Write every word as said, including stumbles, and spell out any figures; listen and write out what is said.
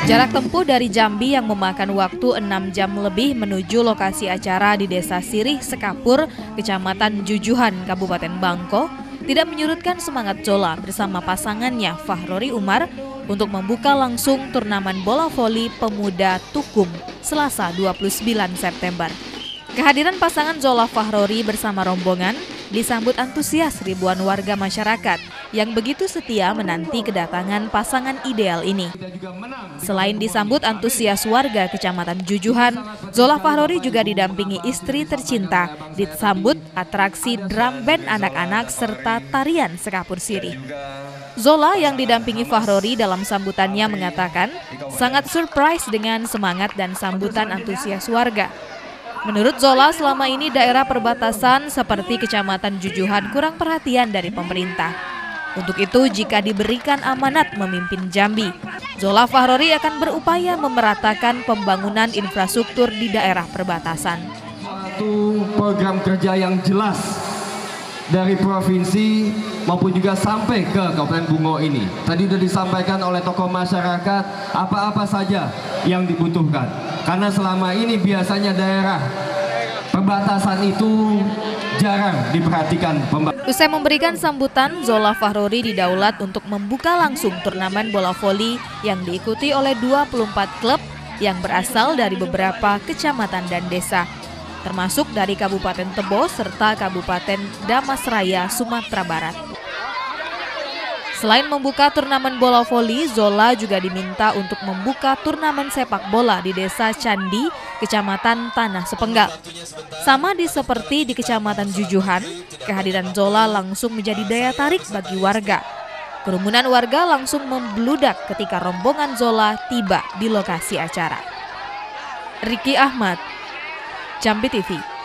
Jarak tempuh dari Jambi yang memakan waktu enam jam lebih menuju lokasi acara di Desa Sirih Sekapur, Kecamatan Jujuhan, Kabupaten Bangko, tidak menyurutkan semangat Zola bersama pasangannya Fahrori Umar untuk membuka langsung turnamen bola voli pemuda Tukum Selasa dua puluh sembilan September. Kehadiran pasangan Zola Fahrori bersama rombongan disambut antusias ribuan warga masyarakat yang begitu setia menanti kedatangan pasangan ideal ini. Selain disambut antusias warga Kecamatan Jujuhan, Zola Fahrori juga didampingi istri tercinta, disambut atraksi drum band anak-anak serta tarian Sekapur Sirih. Zola yang didampingi Fahrori dalam sambutannya mengatakan sangat surprise dengan semangat dan sambutan antusias warga. Menurut Zola, selama ini daerah perbatasan seperti Kecamatan Jujuhan kurang perhatian dari pemerintah. Untuk itu, jika diberikan amanat memimpin Jambi, Zola Fahrori akan berupaya memeratakan pembangunan infrastruktur di daerah perbatasan. Satu program kerja yang jelas dari provinsi maupun juga sampai ke Kabupaten Bungo ini. Tadi sudah disampaikan oleh tokoh masyarakat apa-apa saja yang dibutuhkan. Karena selama ini biasanya daerah perbatasan itu jarang diperhatikan. Usai memberikan sambutan, Zola Fahrori didaulat untuk membuka langsung turnamen bola voli yang diikuti oleh dua puluh empat klub yang berasal dari beberapa kecamatan dan desa, termasuk dari Kabupaten Tebo serta Kabupaten Damasraya, Sumatera Barat. Selain membuka turnamen bola voli, Zola juga diminta untuk membuka turnamen sepak bola di Desa Candi, Kecamatan Tanah Sepenggal. Sama di seperti di Kecamatan Jujuhan, kehadiran Zola langsung menjadi daya tarik bagi warga. Kerumunan warga langsung membludak ketika rombongan Zola tiba di lokasi acara. Riki Ahmad, Jambi T V.